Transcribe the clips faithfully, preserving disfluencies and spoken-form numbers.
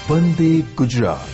Vande Gujarat.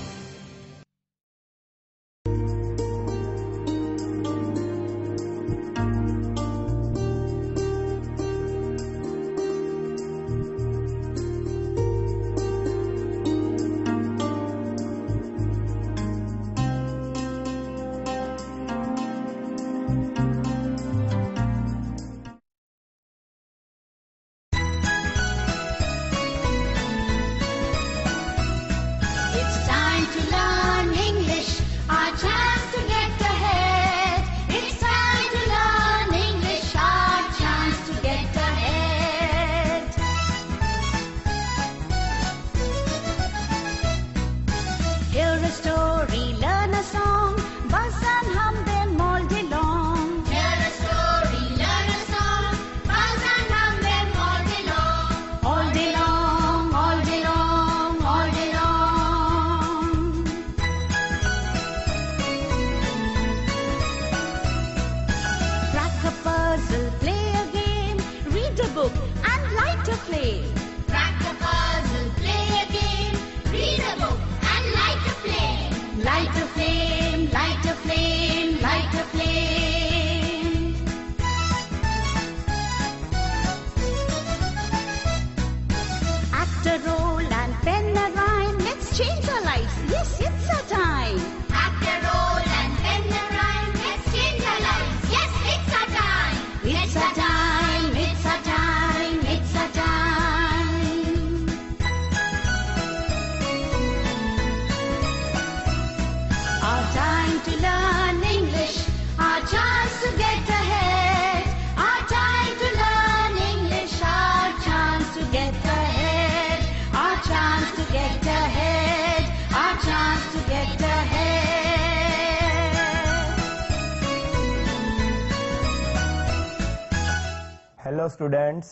Hello students,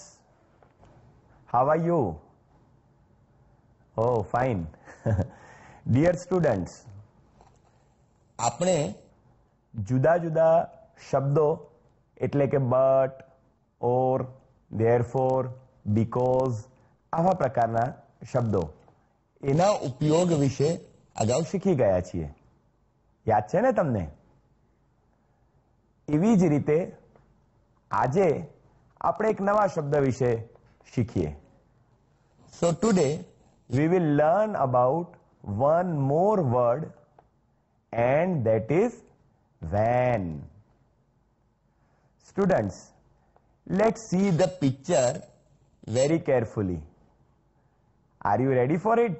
how are you? Oh, fine. Dear students, આપણે જુદા જુદા શબ્દો એટલે કે but, or, therefore, because આવા પ્રકારના શબ્દો એના ઉપયોગ વિશે અગાઉ શીખી ગયા છીએ. યાદ છે ને તમને? એવી જ રીતે આજે આપણે એક નવા શબ્દ વિશે શીખીએ. So today we will learn about one more word and that is van. Students, let's see the picture very carefully. Are you ready for it?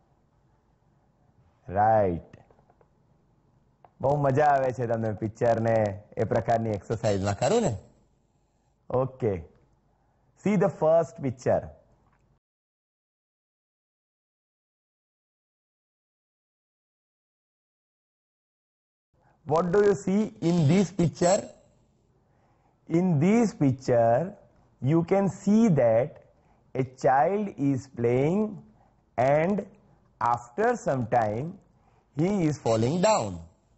Right. બહુ મજા આવે છે તમને પિક્ચર ને એ પ્રકારની એક્સરસાઇઝમાં, ખરું ને? Okay. See the first picture. What do you see in this picture? In this picture, you can see that a child is playing and after some time he is falling down.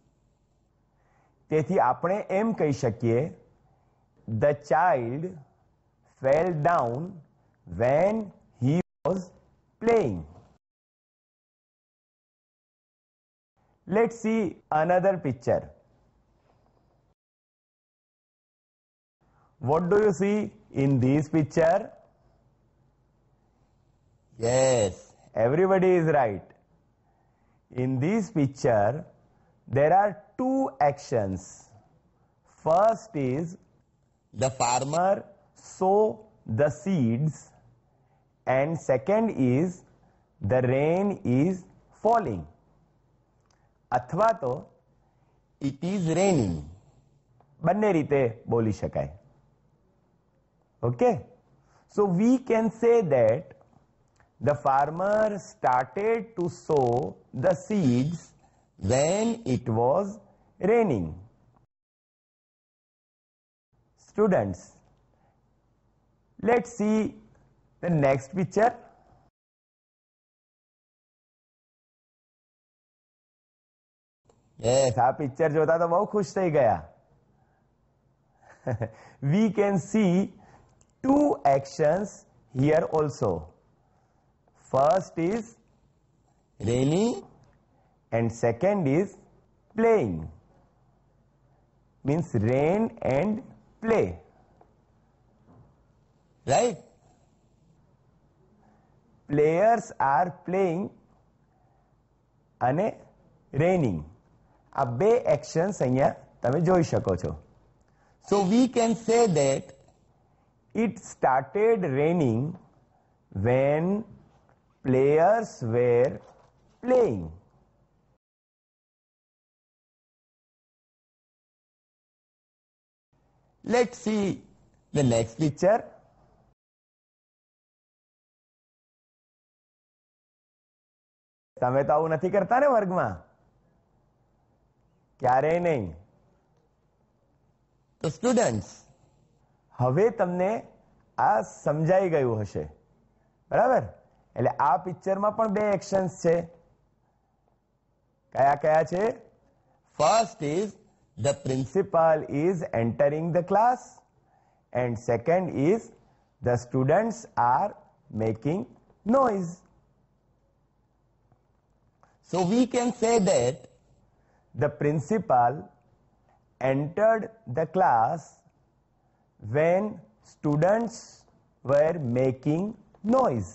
તેથી આપણે એમ કહી શકીએ, the child fell down when he was playing. Let's see another picture. What do you see in this picture? Yes, everybody is right. In this picture, there are two actions. First is the farmer sow the seeds and second is the rain is falling. અથવા તો it is raining. બંને રીતે બોલી શકાય. Okay? So we can say that the farmer started to sow the seeds when it was raining. Students, let's see the next picture. Yes, આ picture જોતા તો બહુ ખુશ થઈ ગયા. We can see two actions here also. First is raining, and second is playing. Means rain and play. Right? Players are playing અને raining. આ બે એક્શન્સ અહીંયા તમે જોઈ શકો છો. So we can say that it started raining when players were playing. Let's see the next picture. તમે તો આવું નથી કરતા ને વર્ગમાં? ક્યારેય નહીં. તો સ્ટુડન્ટ્સ, હવે તમને આ સમજાઈ ગયું હશે, બરાબર? એટલે આ પિક્ચરમાં પણ બે એક્શન્સ છે. કયા કયા છે? First is the principal is entering the class, and second is the students are making noise. So we can say that the principal entered the class when students were making noise.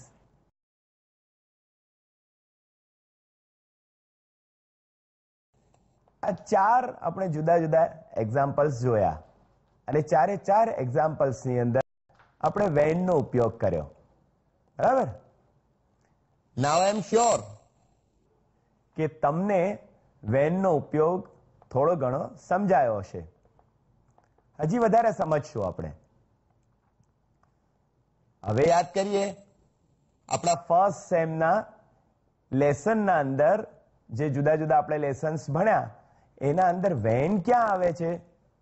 આ ચાર આપણે જુદા જુદા examples જોયા અને ચારે ચાર એક્ઝામ્પલ્સની અંદર આપણે વેનનો ઉપયોગ કર્યો, બરાબર? નાઉ આઈ એમ શ્યોર કે તમને વેનનો ઉપયોગ થોડો ઘણો સમજાયો હશે. હજી વધારે સમજશું આપણે. હવે યાદ કરીએ આપણા ફર્સ્ટ સેમના લેસનના અંદર જે જુદા જુદા આપણે લેસન્સ ભણ્યા એના અંદર વેન ક્યાં આવે છે?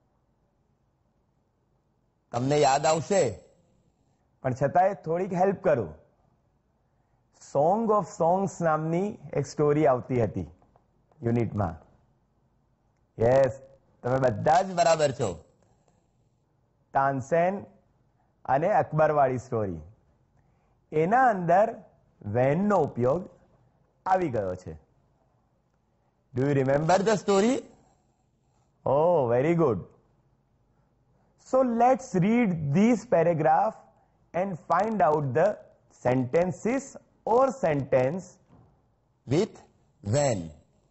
તમને યાદ આવશે, પણ છતાંય થોડીક હેલ્પ કરું. સોંગ ઓફ સોંગ્સ નામની એક સ્ટોરી આવતી હતી યુનિટમાં. યસ, તમે બધા જ બરાબર છો. તાનસેન અને અકબરવાળી સ્ટોરી, એના અંદર વેનનો ઉપયોગ આવી ગયો છે. Do you remember the story? Oh, very good. So let's read this paragraph and find out the sentences or sentence with when.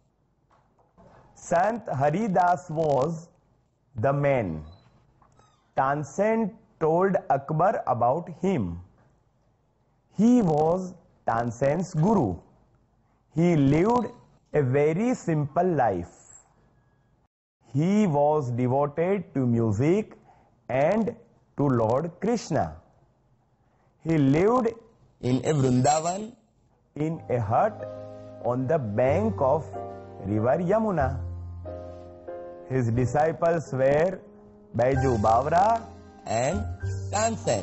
Sant Haridas was the man. Tansen told Akbar about him. He was Tansen's guru. He lived a very simple life. He was devoted to music and to Lord Krishna. He lived in a Vrindavan in a hut on the bank of river Yamuna. His disciples were Baiju Bawra and Tansen.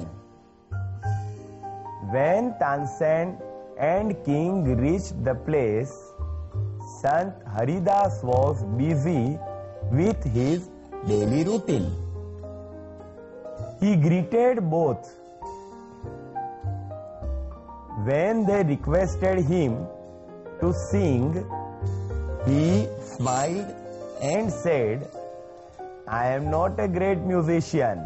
When Tansen and king reached the place, Sant Haridas was busy with his daily routine. He greeted both. When they requested him to sing, he smiled and said, I am not a great musician.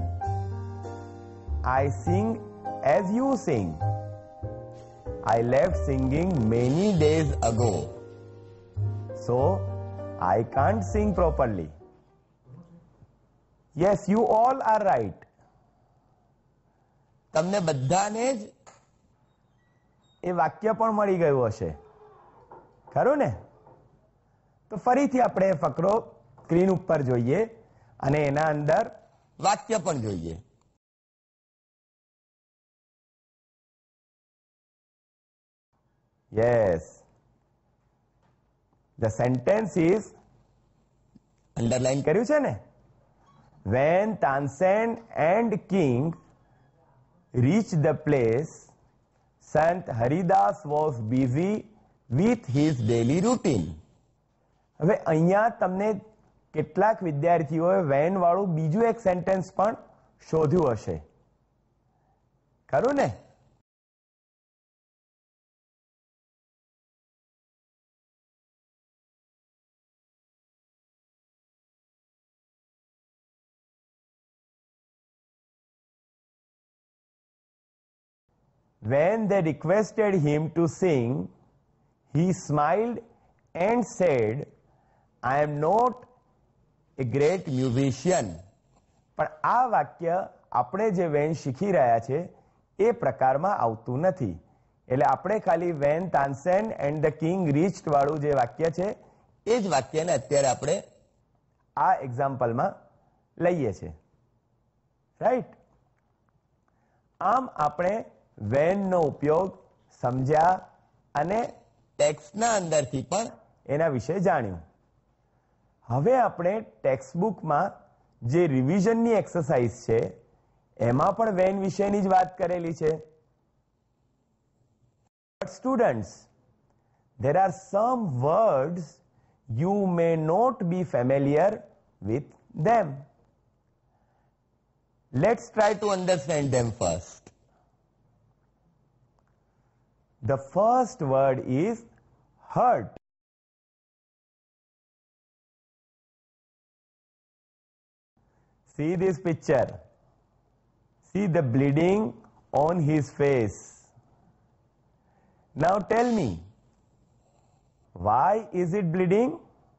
I sing as you sing. I left singing many days ago, so I can't sing properly. Yes, you all are right. તમને બધાને જ એ વાક્ય પણ મળી ગયું હશે, ખરું ને? તો ફરીથી આપણે ફકરો સ્ક્રીન ઉપર જોઈએ અને એના અંદર વાક્ય પણ જોઈએ. Yes. The sentence is underline કર્યું છે ને? When Tansen and king reached the place, Sant Haridas was busy with his daily routine. હવે અહીંયા તમને કેટલાક વિદ્યાર્થીઓએ વેન વાળું બીજું એક સેન્ટેન્સ પણ શોધ્યું હશે, ખરું ને? when they requested him to sing, he smiled and said, I am not a great musician. પણ આ વાક્ય આપણે જે વેન શીખી રહ્યા છે એ પ્રકારમાં આવતું નથી. એટલે આપણે ખાલી when Tansen and the king reached વાળું જે વાક્ય છે એ જ વાક્યને અત્યારે આપણે આ એક્ઝામ્પલમાં લઈએ છીએ. રાઈટ? આમ આપણે વેનનો ઉપયોગ સમજ્યા અને ટેક્સ્ટના અંદરથી પણ એના વિશે જાણ્યું. હવે આપણે ટેક્સ્ટબુકમાં જે રિવિઝનની એક્સરસાઇઝ છે એમાં પણ વેન વિશેની જ વાત કરેલી છે. But students, there are some words you may not be familiar with them. Let's try to understand them first. The first word is hurt. See this picture. See the bleeding on his face. Now tell me, why is it bleeding?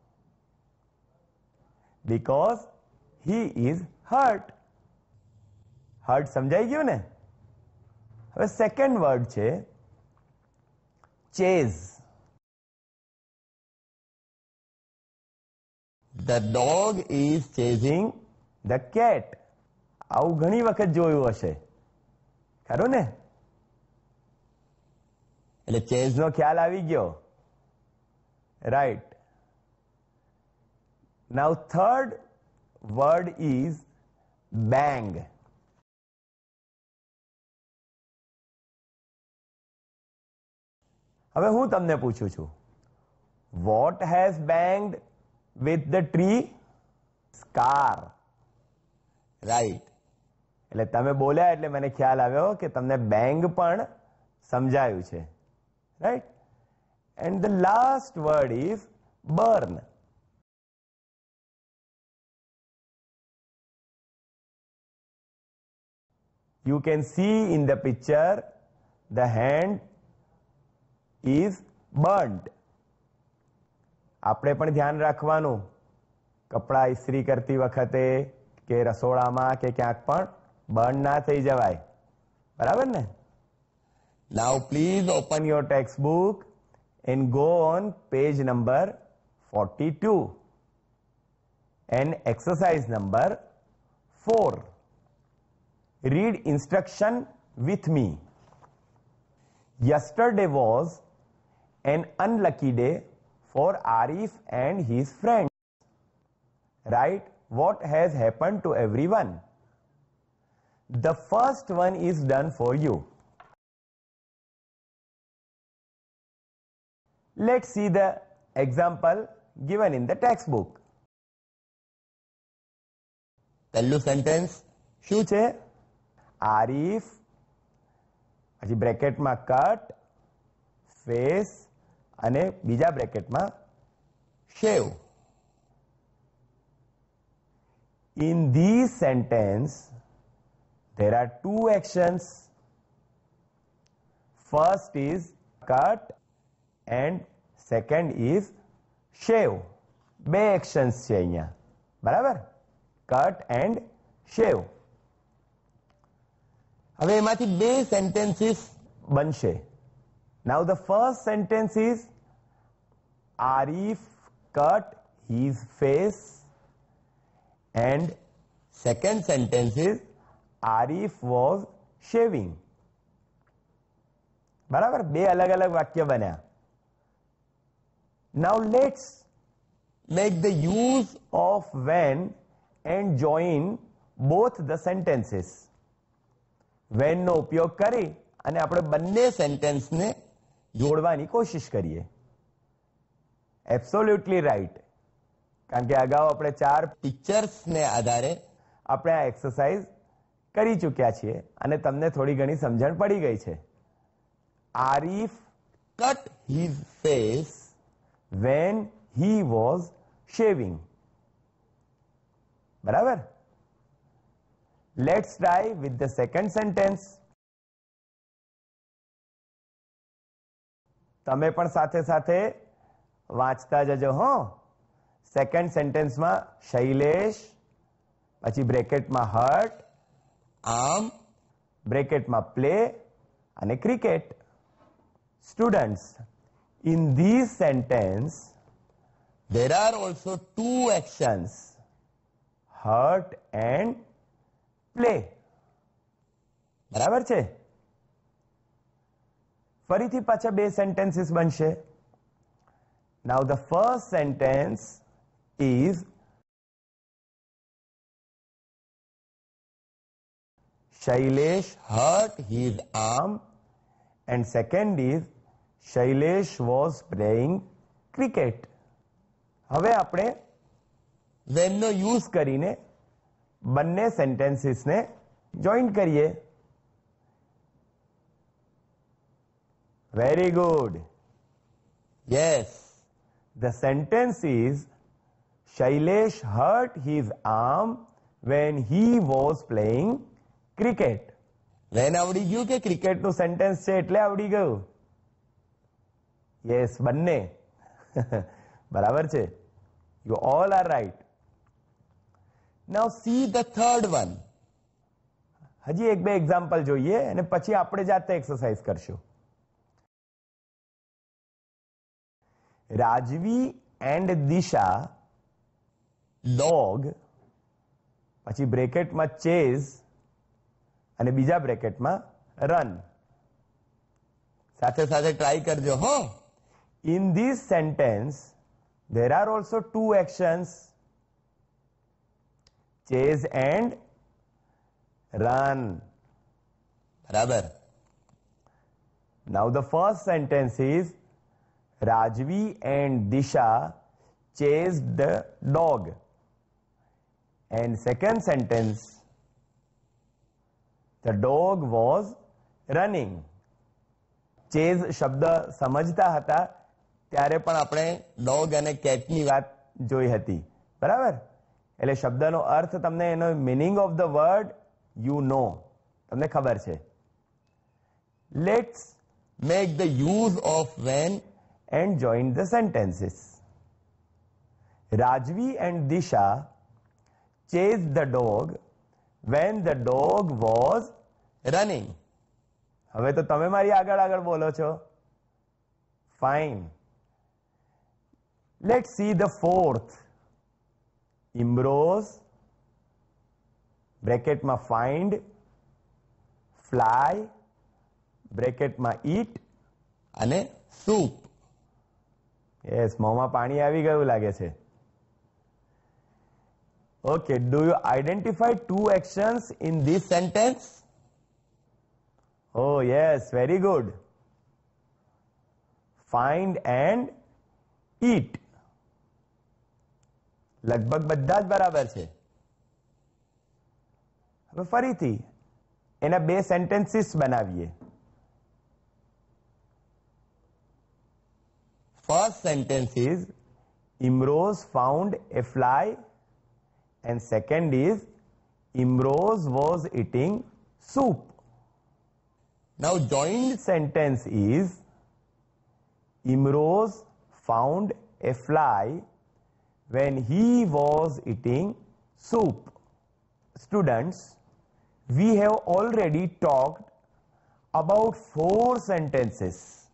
Because he is hurt. Hurt સમજાઈ ગયું ને? હવે second word છે chase. The dog is chasing the cat. આવું ઘણી વખત જોયું હશે, ખરું ને? એટલે ચેઝ નો ખ્યાલ આવી ગયો. Right. Now third word is bang. હવે હું તમને પૂછું છું, what has banged with the tree? Scar. Right. એટલે તમે બોલ્યા એટલે મને ખ્યાલ આવ્યો કે તમને બેંગ પણ સમજાયું છે. Right? And the last word is burn. You can see in the picture the hand is burnt. આપણે પણ ધ્યાન રાખવાનું, કપડા ઇસ્ત્રી કરતી વખતે કે રસોડામાં કે ક્યાંક પણ બર્ન ના થઈ જવાય. બરાબર ને? Now please open your textbook and go on page number forty-two and exercise number four. Read instruction with me. Yesterday was an unlucky day for Arif and his friends. Write what has happened to everyone. The first one is done for you. Let's see the example given in the textbook. પહેલું sentence શું છે? આરીફ, પછી બ્રેકેટમાં cut, face અને બીજા બ્રેકેટમાં shave. In these sentence there are two actions. First is cut and second is shave. બે actions છે અહીંયા. બરાબર? cut and shave. હવે એમાંથી બે sentences બનશે. Now the first sentence is Arif cut his face and second sentence is Arif was shaving. બરાબર? બે અલગ અલગ વાક્ય બન્યા. Now let's make the use of when and join both the sentences. when નો ઉપયોગ કરી અને આપણે બંને સેન્ટેન્સને જોડવાની કોશિશ કરીએ. Absolutely right. કારણ કે અગાઉ આપણે ચાર પિક્ચર્સને આધારે આપણે આ એક્સરસાઇઝ કરી ચૂક્યા છીએ અને તમને થોડી ઘણી સમજણ પડી ગઈ છે. Arif cut his face when he was shaving. બરાબર? Let's try with the second sentence. તમે પણ સાથે સાથે વાંચતા જજો હો. સેકન્ડ સેન્ટેન્સમાં શૈલેષ, પછી બ્રેકેટમાં હર્ટ, આર્મ, બ્રેકેટમાં પ્લે અને cricket. Students, in this sentence there are also two actions, hurt and play. બરાબર છે? ફરીથી પાછા બે સેન્ટેન્સીસ બનશે. Now the first sentence is Shailesh hurt his arm, and second is Shailesh was playing cricket. હવે આપણે when no use કરીને બંને સેન્ટેન્સીસને જોઈન્ટ કરીએ. Very good. Yes, the sentence is Shailesh hurt his arm when he was playing cricket. When આવડી ગયું કે ક્રિકેટનું sentence છે એટલે આવડી ગયું? યસ, બંને બરાબર છે. You all are right. Now see the third one. હજી એક બે એક્ઝામ્પલ જોઈએ અને પછી આપણે જાતે એક્સરસાઇઝ કરશું. રાજવી એન્ડ દિશા ડોગ, પછી બ્રેકેટમાં ચેઝ અને બીજા બ્રેકેટમાં રન. સાથે સાથે ટ્રાય કરજો હો. In this sentence there are also two actions, chase and run. બરાબર. Now the first sentence is Rajvi and Disha chased the dog, and second sentence the dog was running. Chase શબ્દ સમજતા હતા ત્યારે પણ આપણે dog અને કેટની વાત જોઈ હતી. બરાબર? એટલે શબ્દનો અર્થ તમને, એનો meaning of the word you know, તમને ખબર છે. Let's make the use of when and join the sentences. Rajvi and Disha chase the dog when the dog was running. હવે તો તમે મારી આગળ આગળ બોલો છો. Fine. Let's see the fourth. ઇમ્બ્રોઝ, બ્રેકેટમાં ફાઇન્ડ, ફ્લાય, બ્રેકેટમાં ઈટ અને સૂપ. યસ, મોંમાં પાણી આવી ગયું લાગે છે. Okay, do you identify two actions in this sentence? Oh yes, very good. Find and eat. લગભગ બધા જ બરાબર છે. હવે ફરીથી એના બે સેન્ટેન્સીસ બનાવીએ. First sentence is Imrose found a fly, and second is Imrose was eating soup. Now joined sentence is Imrose found a fly when he was eating soup. Students, we have already talked about four sentences.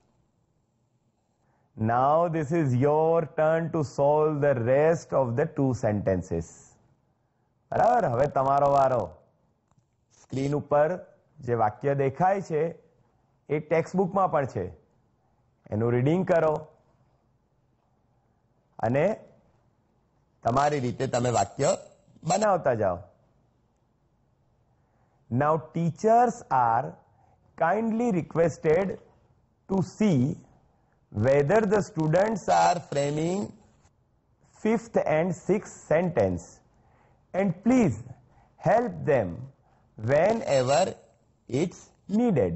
Now this is your turn to solve the rest of the two sentences. બરાબર? હવે તમારો વારો. Screen ઉપર જે વાક્ય દેખાય છે એ text બુકમાં પણ છે. એનું રીડિંગ કરો અને તમારી રીતે તમે વાક્ય બનાવતા જાઓ. Now teachers are kindly requested to see whether the students are framing fifth and sixth sentence, and please help them whenever it's needed.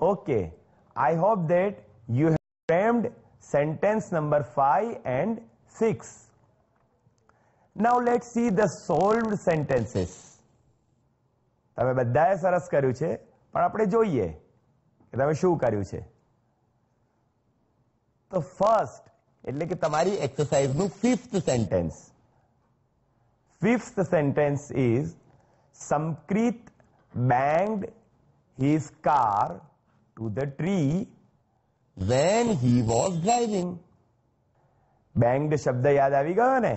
Okay, I hope that you have framed sentence number five and six. Now let's see the solved sentences. તમે બધાએ સરસ કર્યું છે, પણ આપણે જોઈએ કે તમે શું કર્યું છે. તો ફર્સ્ટ એટલે કે તમારી એક્સરસાઇઝનું fifth sentence. Fifth sentence is Samkrit banged his car to the tree when he was driving. Banged શબ્દ યાદ આવી ગયો ને?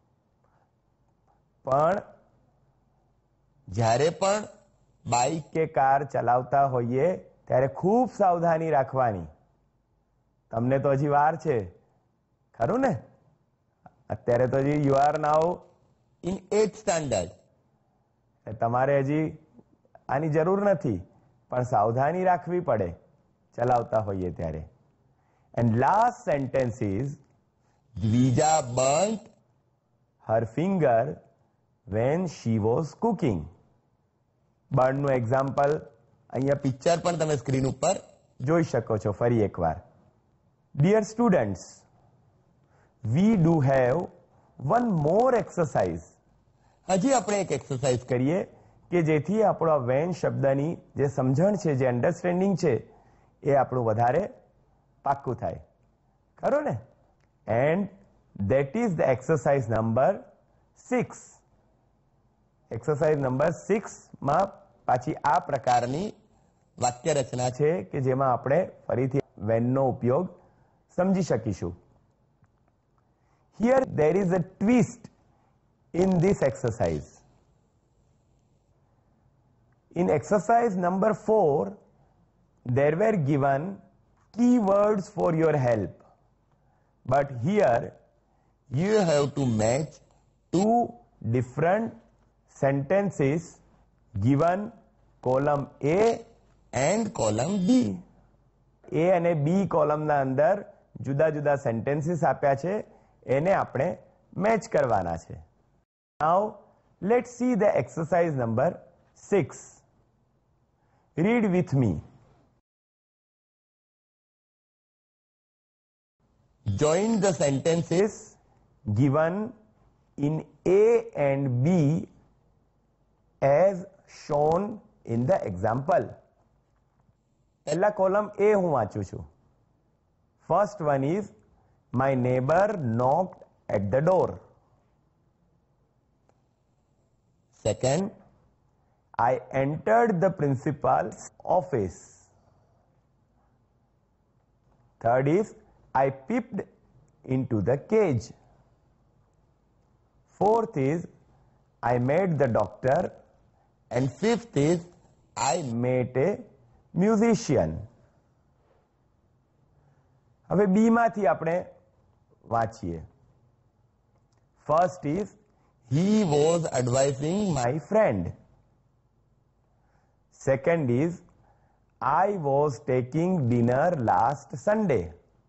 પણ જ્યારે પણ બાઇક કે કાર ચલાવતા હોઈએ ત્યારે ખૂબ સાવધાની રાખવાની. તમને તો હજી વાર છે, ખરું ને? અત્યારે તો હજી you are now in eighth standard. તમારે હજી આની જરૂર નથી, પણ સાવધાની રાખવી પડે ચલાવતા હોઈએ ત્યારે. And last sentence is Dwija burnt her finger when she was cooking. બર્નનું એક્ઝામ્પલ અહીંયા પિક્ચર પણ તમે સ્ક્રીન ઉપર જોઈ શકો છો ફરી એકવાર. Dear students, we do have one more exercise. હજી આપણે એક એક્સરસાઇઝ કરીએ કે જેથી આપણો વેન શબ્દની જે સમજણ છે, જે અન્ડરસ્ટેન્ડિંગ છે, એ આપણું વધારે પાક્કું થાય. ખરું ને? And that is the exercise number six. Exercise number સિક્સમાં પાછી આ પ્રકારની વાક્ય રચના છે કે જેમાં આપણે ફરીથી વેનનો ઉપયોગ સમજી શકીશું. Here there is a twist in this exercise. In exercise number four, there were given keywords for your help. But here you have to match two different sentences given column A and column B. A અને B કોલમના અંદર જુદા જુદા sentences આપ્યા છે, એને આપણે match કરવાના છે. Now let's see the exercise number six. Read with me. Join the sentences given in A and B as shown in the example. પહેલા કોલમ A હું વાંચું છું. First one is my neighbor knocked at the door. Second, I entered the principal's office. Third is I peeped into the cage. Fourth is I met the doctor. And fifth is I met a musician. હવે બી માંથી આપણે વાંચીએ. First is he was advising my friend. Second is I was taking dinner last Sunday.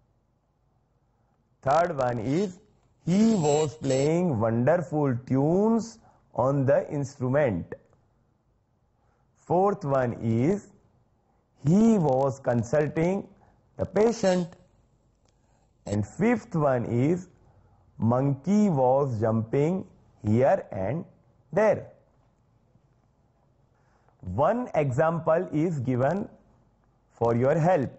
Third one is he was playing wonderful tunes on the instrument. Fourth one is he was consulting the patient. And fifth one is monkey was jumping here and there. One example is given for your help.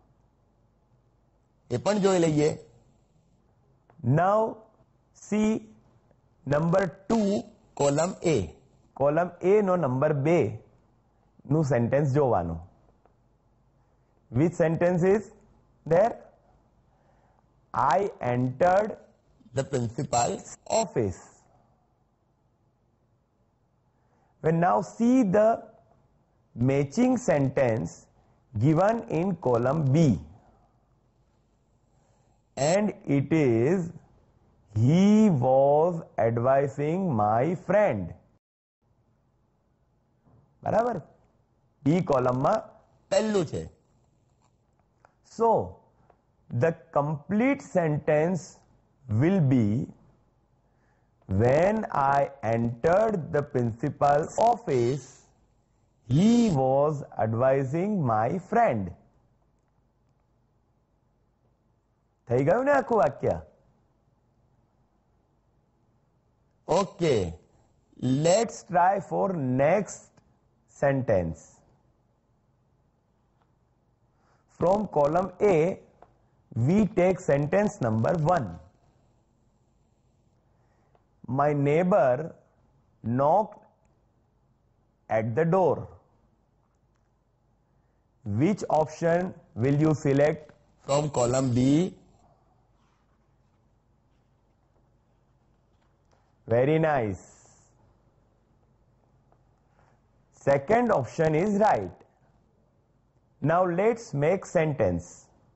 એ પણ જોઈ લઈએ. Now see number two column A. Column A no number બે નું sentence જોવાનું. Which sentence is there? I entered the principal's office. We now see the matching sentence given in column B. And it is he was advising my friend. બરાબર? B કોલમમાં પહેલું છે. So the complete sentence will be when I entered the principal's office he was advising my friend. થઈ ગયું ને આખું વાક્ય? Okay, let's try for next sentence. From column A, we take sentence number one. My neighbor knocked at the door. Which option will you select from column B? Very nice. Second option is right. Now let's make sentence.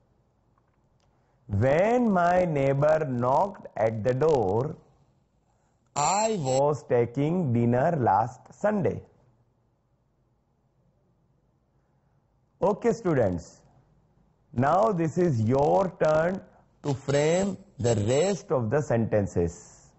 When my neighbor knocked at the door, I was taking dinner last Sunday. Okay, students. Now this is your turn to frame the rest of the sentences.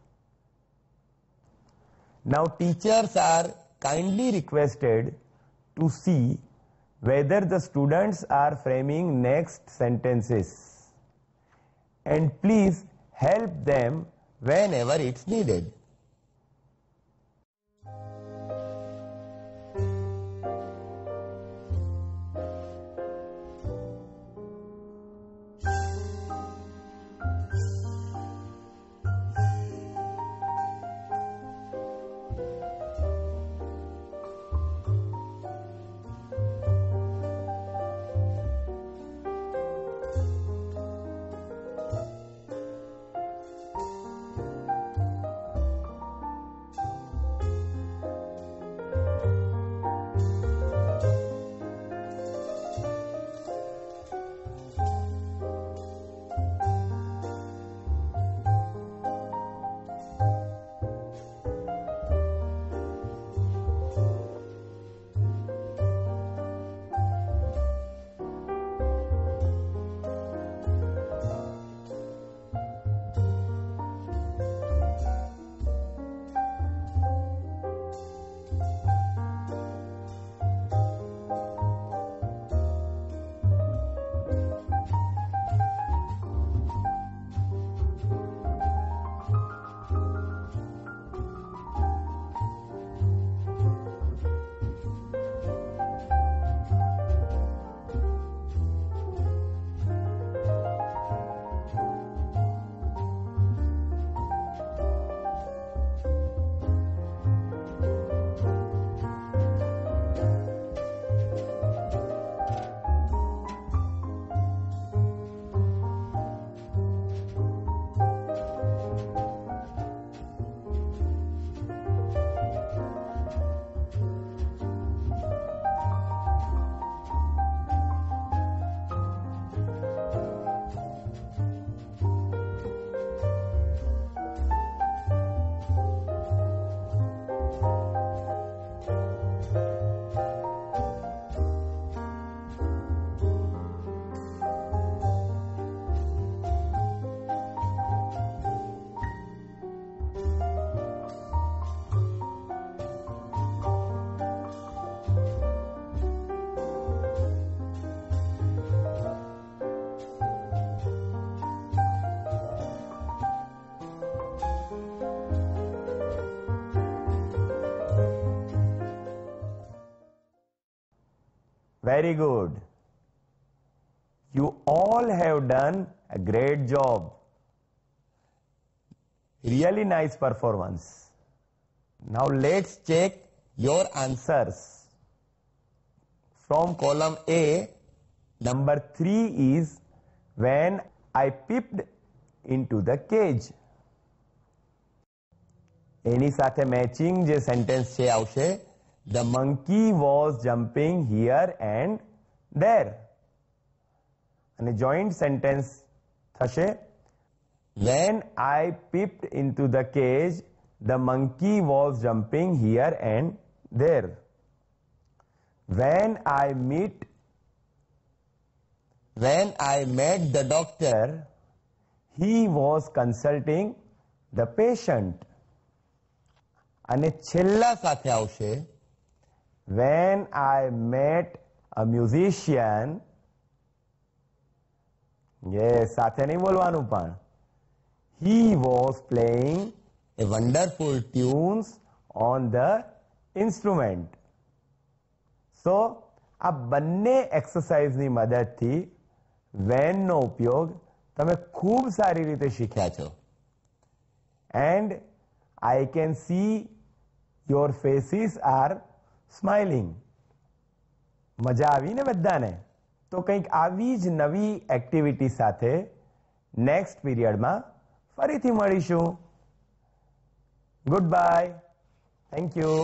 Now teachers are kindly requested to see whether the students are framing next sentences, and please help them whenever it's needed. Very good. You all have done a great job. Really nice performance. Now let's check your answers. From column A, number three is when I peeped into the cage. એની સાથે matching જે sentence છે આવશે, the monkey was jumping here and there. અને joint sentence થશે, when I peeped into the cage, the monkey was jumping here and there. When I meet, when I met the doctor, he was consulting the patient. અને છેલ્લા સાથે આવશે, when I met a musician, yes, સાથે નહીં બોલવાનું પણ, he was playing a wonderful tunes on the instrument. So આ બંને એક્સરસાઇઝની મદદથી when નો ઉપયોગ તમે ખૂબ સારી રીતે શીખ્યા છો. And I can see your faces are smiling. મજા આવી ને બધાને? તો કંઈક આવી જ નવી એક્ટિવિટી સાથે નેક્સ્ટ પીરિયડમાં ફરીથી મળીશું. Goodbye. Thank you.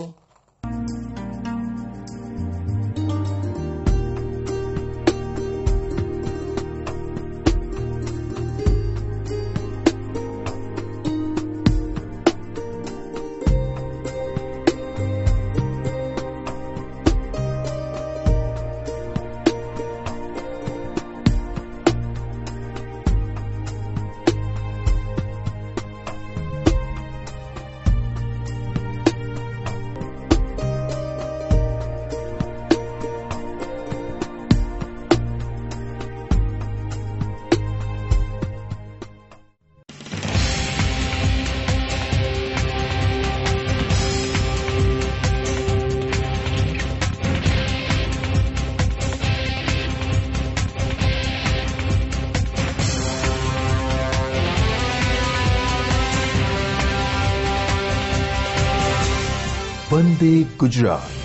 વંદે ગુજરાત.